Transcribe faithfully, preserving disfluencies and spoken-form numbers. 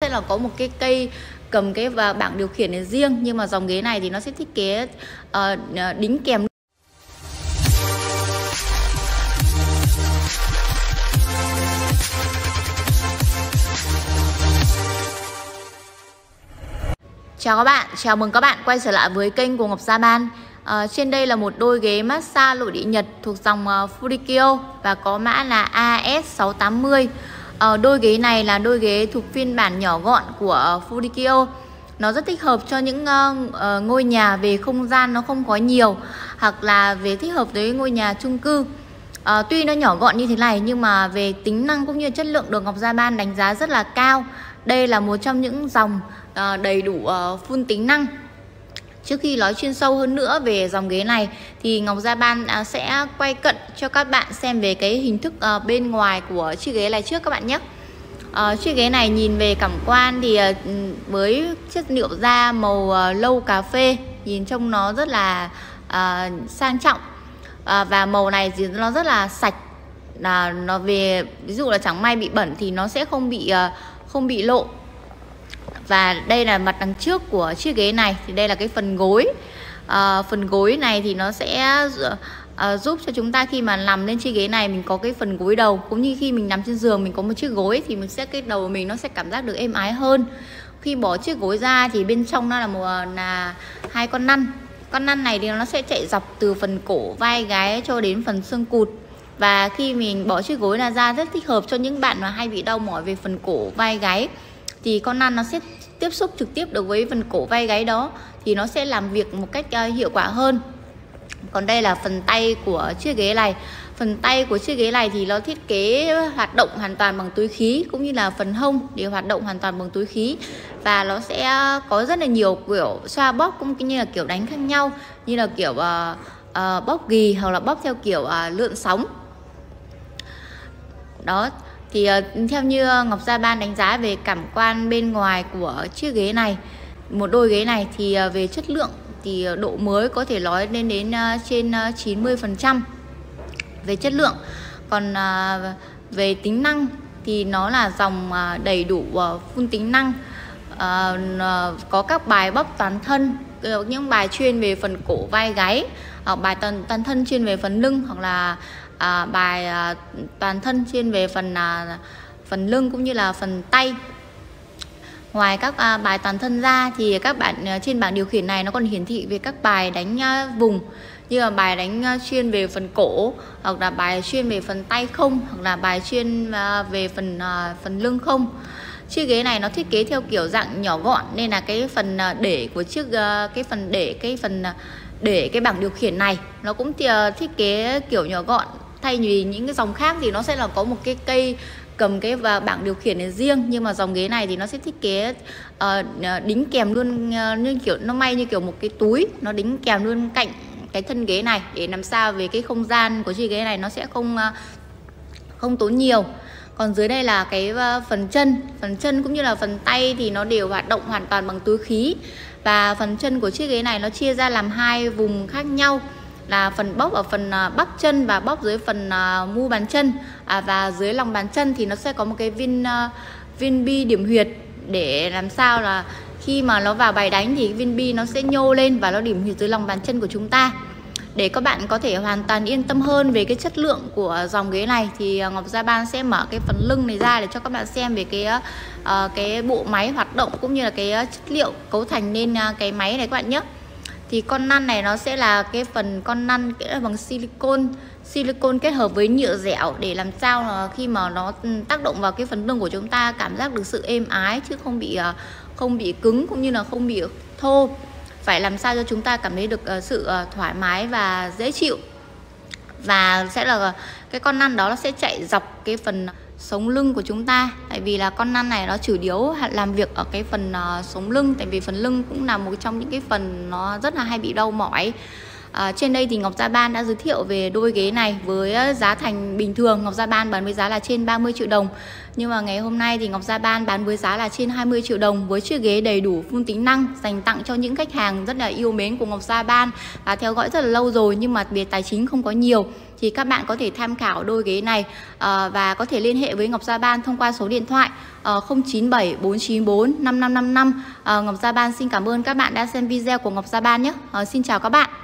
sẽ là có một cái cây cầm cái và bảng điều khiển này riêng, nhưng mà dòng ghế này thì nó sẽ thiết kế uh, đính kèm. Chào các bạn, chào mừng các bạn quay trở lại với kênh của Ngọc Gia Ban. À, trên đây là một đôi ghế massage nội địa Nhật thuộc dòng uh, Furikyo và có mã là A S sáu tám mươi. À, đôi ghế này là đôi ghế thuộc phiên bản nhỏ gọn của uh, Furikyo. Nó rất thích hợp cho những uh, uh, ngôi nhà về không gian nó không có nhiều, hoặc là về thích hợp với ngôi nhà chung cư. À, tuy nó nhỏ gọn như thế này nhưng mà về tính năng cũng như chất lượng được Ngọc Gia Ban đánh giá rất là cao. Đây là một trong những dòng uh, đầy đủ uh, full tính năng. Trước khi nói chuyên sâu hơn nữa về dòng ghế này thì Ngọc Gia Ban uh, sẽ quay cận cho các bạn xem về cái hình thức uh, bên ngoài của chiếc ghế này trước các bạn nhé. Uh, chiếc ghế này nhìn về cảm quan thì uh, với chất liệu da màu uh, lâu cà phê, nhìn trông nó rất là uh, sang trọng. Uh, và màu này thì nó rất là sạch. Là nó về ví dụ là chẳng may bị bẩn thì nó sẽ không bị uh, không bị lộ. Và đây là mặt đằng trước của chiếc ghế này, thì đây là cái phần gối. À, phần gối này thì nó sẽ à, giúp cho chúng ta khi mà nằm lên chiếc ghế này mình có cái phần gối đầu, cũng như khi mình nằm trên giường mình có một chiếc gối thì mình sẽ cái đầu của mình nó sẽ cảm giác được êm ái hơn. Khi bỏ chiếc gối ra thì bên trong nó là một là hai con năn. Con năn này thì nó sẽ chạy dọc từ phần cổ, vai, gáy cho đến phần xương cụt. Và khi mình bỏ chiếc gối là ra rất thích hợp cho những bạn mà hay bị đau mỏi về phần cổ, vai, gáy, thì con năn nó sẽ tiếp xúc trực tiếp được với phần cổ, vai, gáy đó, thì nó sẽ làm việc một cách uh, hiệu quả hơn. Còn đây là phần tay của chiếc ghế này. Phần tay của chiếc ghế này thì nó thiết kế hoạt động hoàn toàn bằng túi khí, cũng như là phần hông đều hoạt động hoàn toàn bằng túi khí. Và nó sẽ có rất là nhiều kiểu xoa bóp cũng như là kiểu đánh khác nhau, như là kiểu uh, uh, bóp ghì hoặc là bóp theo kiểu uh, lượn sóng. Đó. Thì uh, theo như Ngọc Gia Ban đánh giá về cảm quan bên ngoài của chiếc ghế này, một đôi ghế này thì uh, về chất lượng thì uh, độ mới có thể nói lên đến uh, trên uh, chín mươi phần trăm về chất lượng. Còn uh, về tính năng thì nó là dòng uh, đầy đủ uh, full tính năng. uh, uh, Có các bài bóp toàn thân, uh, những bài chuyên về phần cổ, vai, gáy, hoặc bài toàn, toàn thân chuyên về phần lưng, hoặc là À, bài à, toàn thân chuyên về phần à, phần lưng cũng như là phần tay. Ngoài các à, bài toàn thân ra thì các bạn à, trên bảng điều khiển này nó còn hiển thị về các bài đánh à, vùng, như là bài đánh à, chuyên về phần cổ, hoặc là bài chuyên về phần tay không, hoặc là bài chuyên à, về phần à, phần lưng không. Chiếc ghế này nó thiết kế theo kiểu dạng nhỏ gọn, nên là cái phần à, để của chiếc à, cái phần để cái phần à, để cái bảng điều khiển này nó cũng thiết kế kiểu nhỏ gọn. Thay vì những cái dòng khác thì nó sẽ là có một cái cây cầm cái và bảng điều khiển này riêng, nhưng mà dòng ghế này thì nó sẽ thiết kế uh, đính kèm luôn, uh, như kiểu nó may như kiểu một cái túi, nó đính kèm luôn cạnh cái thân ghế này, để làm sao về cái không gian của chiếc ghế này nó sẽ không uh, không tốn nhiều. Còn dưới đây là cái uh, phần chân, phần chân cũng như là phần tay thì nó đều hoạt động hoàn toàn bằng túi khí. Và phần chân của chiếc ghế này nó chia ra làm hai vùng khác nhau, là phần bóp ở phần bắp chân và bóp dưới phần uh, mu bàn chân, à, và dưới lòng bàn chân thì nó sẽ có một cái viên uh, viên bi điểm huyệt, để làm sao là khi mà nó vào bài đánh thì viên bi nó sẽ nhô lên và nó điểm huyệt dưới lòng bàn chân của chúng ta. Để các bạn có thể hoàn toàn yên tâm hơn về cái chất lượng của dòng ghế này thì Ngọc Gia Ban sẽ mở cái phần lưng này ra để cho các bạn xem về cái uh, cái bộ máy hoạt động cũng như là cái chất liệu cấu thành nên uh, cái máy này các bạn nhé. Thì con năn này nó sẽ là cái phần con năn bằng silicon silicon kết hợp với nhựa dẻo, để làm sao là khi mà nó tác động vào cái phần lưng của chúng ta cảm giác được sự êm ái, chứ không bị không bị cứng cũng như là không bị thô. Phải làm sao cho chúng ta cảm thấy được sự thoải mái và dễ chịu. Và sẽ là cái con năn đó nó sẽ chạy dọc cái phần sống lưng của chúng ta, tại vì là con năn này nó chủ yếu làm việc ở cái phần uh, sống lưng, tại vì phần lưng cũng là một trong những cái phần nó rất là hay bị đau mỏi. À, trên đây thì Ngọc Gia Ban đã giới thiệu về đôi ghế này với giá thành bình thường Ngọc Gia Ban bán với giá là trên ba mươi triệu đồng. Nhưng mà ngày hôm nay thì Ngọc Gia Ban bán với giá là trên hai mươi triệu đồng với chiếc ghế đầy đủ full tính năng, dành tặng cho những khách hàng rất là yêu mến của Ngọc Gia Ban và theo dõi rất là lâu rồi, nhưng mà về tài chính không có nhiều. Thì các bạn có thể tham khảo đôi ghế này à, và có thể liên hệ với Ngọc Gia Ban thông qua số điện thoại à, không chín bảy bốn chín bốn năm năm năm năm. à, Ngọc Gia Ban xin cảm ơn các bạn đã xem video của Ngọc Gia Ban nhé. à, Xin chào các bạn.